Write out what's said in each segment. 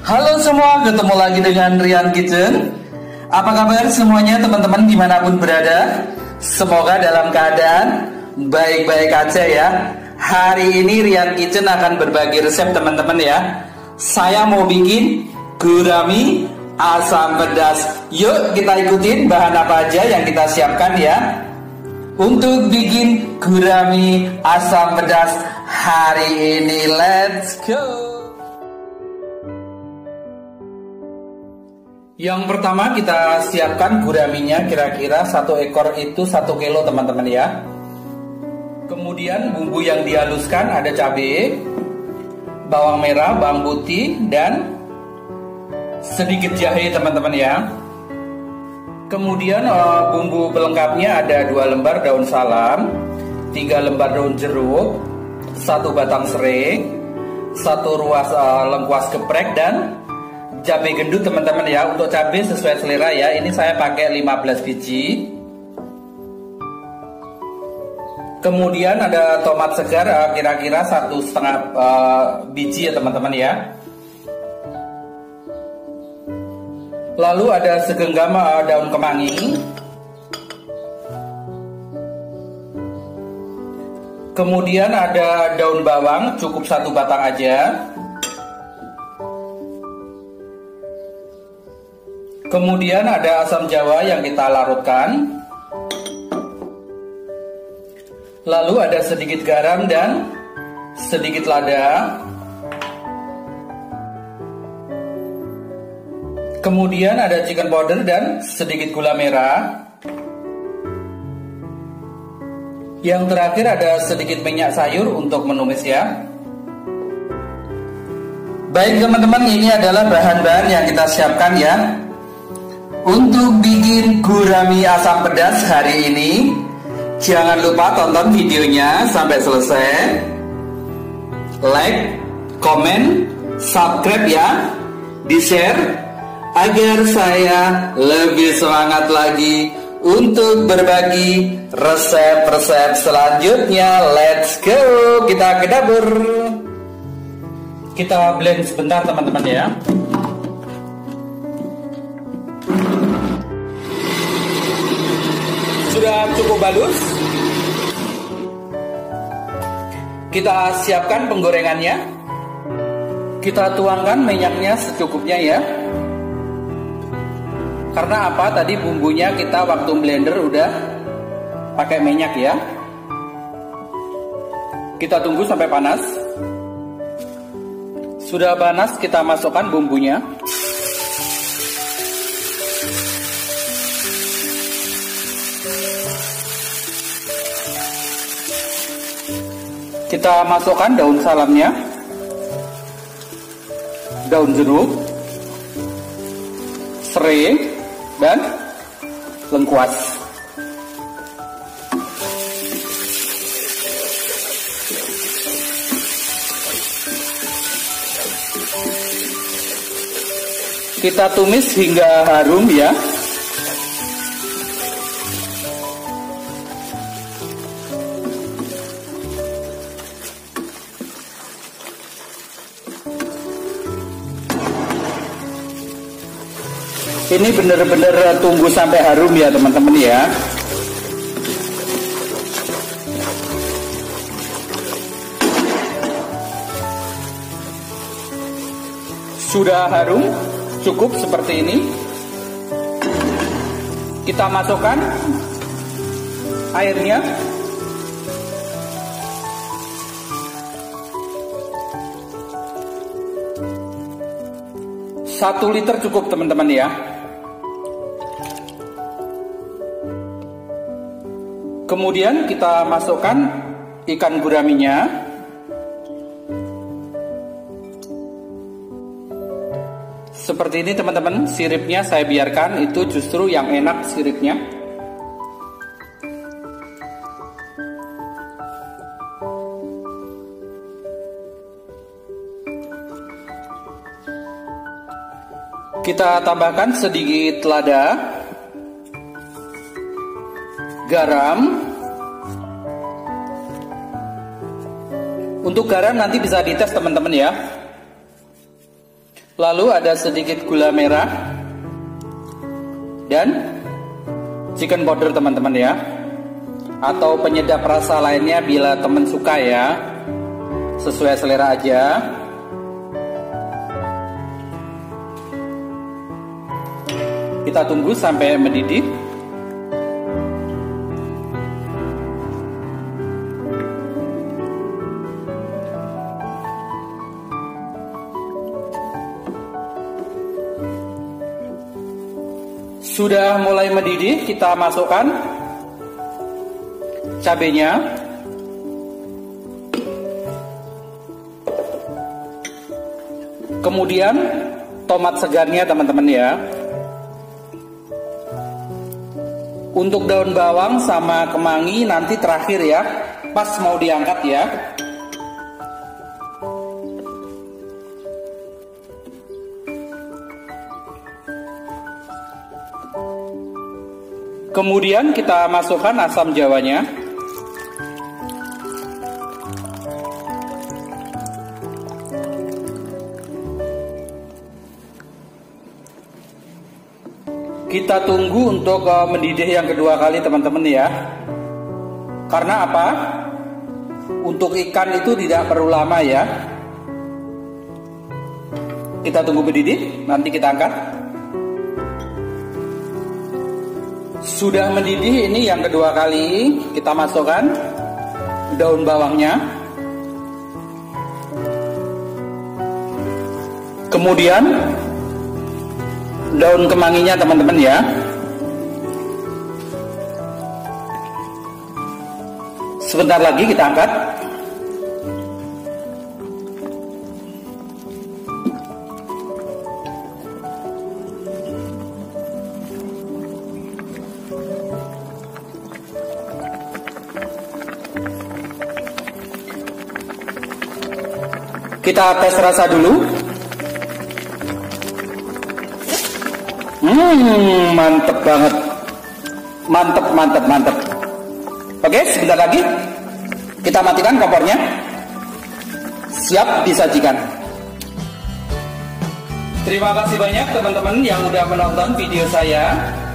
Halo semua, ketemu lagi dengan Rian Kitchen. Apa kabar semuanya teman-teman dimanapun berada? Semoga dalam keadaan baik-baik aja ya. Hari ini Rian Kitchen akan berbagi resep teman-teman ya. Saya mau bikin gurami asam pedas. Yuk kita ikutin bahan apa aja yang kita siapkan ya. Untuk bikin gurami asam pedas hari ini, let's go. Yang pertama kita siapkan guraminya, kira-kira 1 ekor itu 1 kilo teman-teman ya. Kemudian bumbu yang dihaluskan ada cabai, bawang merah, bawang putih, dan sedikit jahe teman-teman ya. Kemudian bumbu pelengkapnya ada 2 lembar daun salam, 3 lembar daun jeruk, 1 batang serai, 1 ruas lengkuas geprek, dan cabai gendut teman-teman ya. Untuk cabai sesuai selera ya. Ini saya pakai 15 biji. Kemudian ada tomat segar kira-kira 1,5 biji ya teman-teman ya. Lalu ada segenggam daun kemangi. Kemudian ada daun bawang, cukup 1 batang aja. Kemudian ada asam jawa yang kita larutkan. Lalu ada sedikit garam dan sedikit lada. Kemudian ada chicken powder dan sedikit gula merah. Yang terakhir ada sedikit minyak sayur untuk menumis ya. Baik teman-teman, ini adalah bahan-bahan yang kita siapkan ya. Untuk bikin gurami asam pedas hari ini, jangan lupa tonton videonya sampai selesai. Like, komen, subscribe ya, di-share agar saya lebih semangat lagi untuk berbagi resep-resep selanjutnya. Let's go, kita ke dapur. Kita blend sebentar teman-teman ya. Sudah cukup halus. Kita siapkan penggorengannya. Kita tuangkan minyaknya secukupnya ya. Karena apa? Tadi bumbunya kita waktu blender udah pakai minyak ya. Kita tunggu sampai panas. Sudah panas, kita masukkan bumbunya. Kita masukkan daun salamnya, daun jeruk, serai, dan lengkuas. Kita tumis hingga harum ya. Ini benar-benar tunggu sampai harum ya teman-teman ya. Sudah harum, cukup seperti ini. Kita masukkan airnya. Satu liter cukup teman-teman ya. Kemudian kita masukkan ikan guraminya. Seperti ini teman-teman, siripnya saya biarkan, itu justru yang enak siripnya. Kita tambahkan sedikit lada, garam. Untuk garam nanti bisa dites teman-teman ya. Lalu ada sedikit gula merah dan chicken powder teman-teman ya, atau penyedap rasa lainnya bila teman suka ya, sesuai selera aja. Kita tunggu sampai mendidih. Sudah mulai mendidih, kita masukkan cabenya. Kemudian tomat segarnya teman-teman ya. Untuk daun bawang sama kemangi nanti terakhir ya, pas mau diangkat ya. Kemudian kita masukkan asam jawanya. Kita tunggu untuk mendidih yang kedua kali teman-teman ya. Karena apa? Untuk ikan itu tidak perlu lama ya. Kita tunggu mendidih, nanti kita angkat. Sudah mendidih ini yang kedua kali, kita masukkan daun bawangnya. Kemudian daun kemanginya teman-teman ya. Sebentar lagi kita angkat. Kita tes rasa dulu. Mantep banget. Mantep. Oke, sebentar lagi kita matikan kompornya. Siap disajikan. Terima kasih banyak teman-teman yang udah menonton video saya.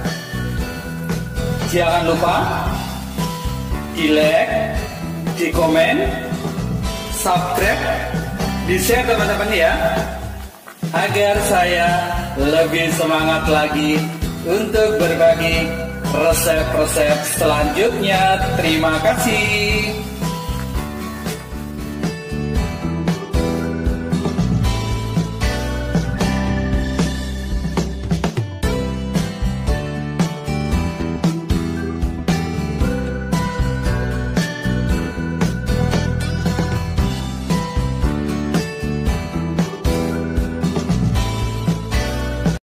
Jangan lupa di like, di komen, subscribe, di share teman-teman ya, agar saya lebih semangat lagi untuk berbagi resep-resep selanjutnya. Terima kasih.